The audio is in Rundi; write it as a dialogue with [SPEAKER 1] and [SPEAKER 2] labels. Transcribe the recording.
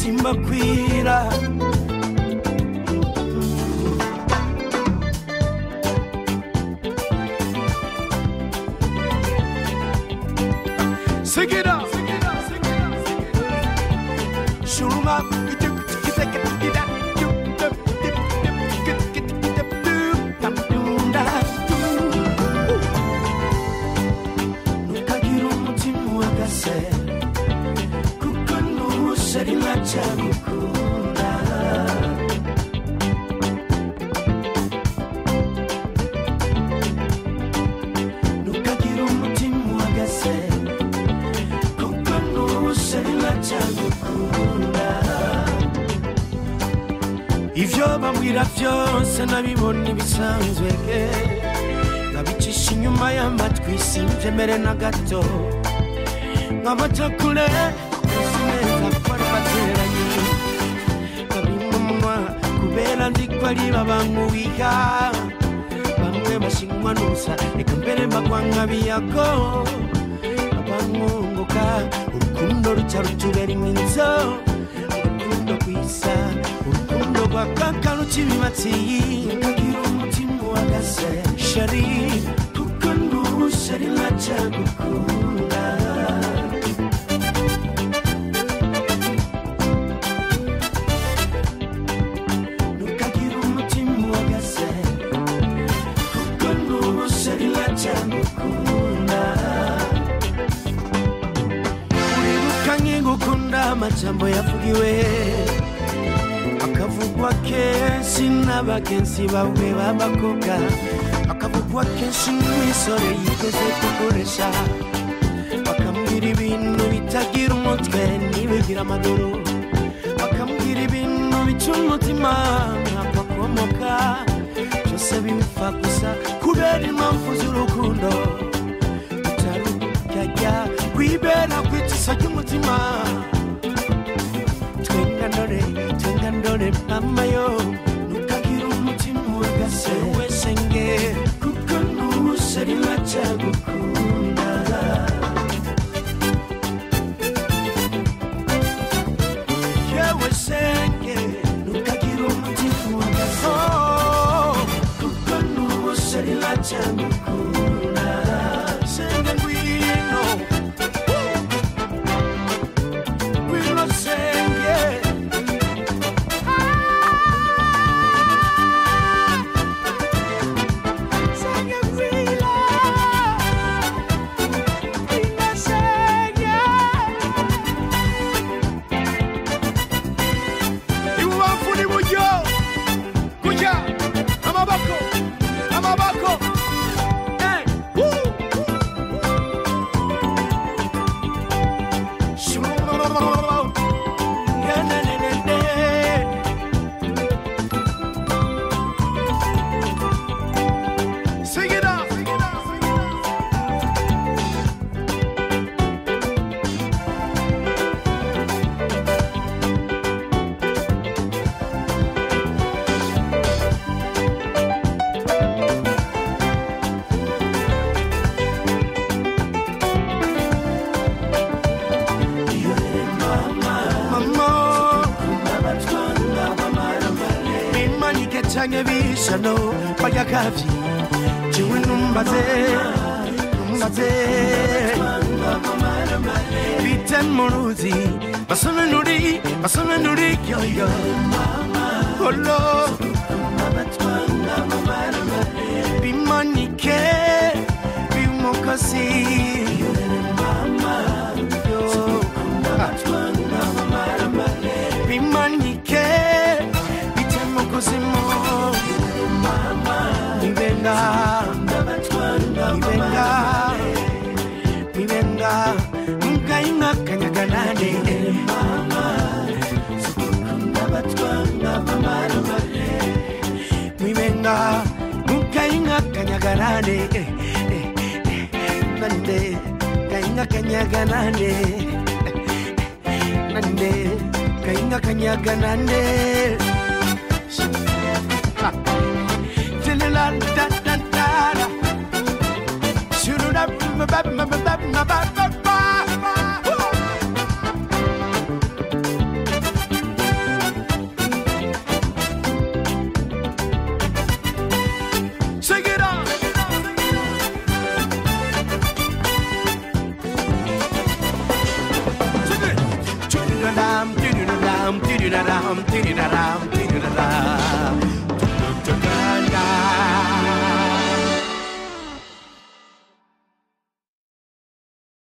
[SPEAKER 1] umutima kwira Sing it up. Shuruma Ntukagire umutima uhagaze kuko ntushari ndacagukunda Ntukagire umutima uhagaze kuko ntushari ndacagukunda Ivyo bambwira vyose nabibonye ibisanzwe nkabicisha inyuma y'amatwi simvyemere na gato nk'amatakure kuzi neza ko ari bateranye nkabimumwa kubera nzi ko ari babankubiha bamwe bashingwa n'ubusa reka mbere mbagwa nkabiyago abankunguka urukundo ruca rutubera iminzo urukundo rwisa urukundo rwa kakaruca ibibatsi ntukagire umutima uhagaze Chérie kuko ntushari ndacagukunda Ntukagire umutima uhagaze kuko ntushari ndacagukunda Uribuka nkigukunda amajambo yavugiwe Akavugwa kenshi n'abagenzi bawe b'abakobwa Akavugwa kenshi n'umusore yigeze kukuresha bakambwira ibintu bitagira umutwe ntibigira amaguru bakambwira ibintu bica umutima nkahakwa kwomoka byose bipfa gusa kubera impamvu z'urukundo utarukajya kwibera kwitisa ry'umutima twenga ndore mama yo ntukagire umutima uhagaze wese nge kuko ntushari ndacagukunda yewe senge ntukagire umutima uhagaze kuko ntushari ndacagukunda senge ngwino senge Change bishano bayakavi jiwe numbaze bite muruzi basome nuri yo holo bimanike bimokasi bimanike bite mokosimo Mibenga Mukainga kanyaganane Sukunda batwanga mamarumane Mibenga Mukainga kanyaganane Nande Kainga kanyaganane Nande Kainga kanyaganane La da da da shoot up my dee-dee-da-dum, dee-dee-da-dum, dee-dee-da-dum.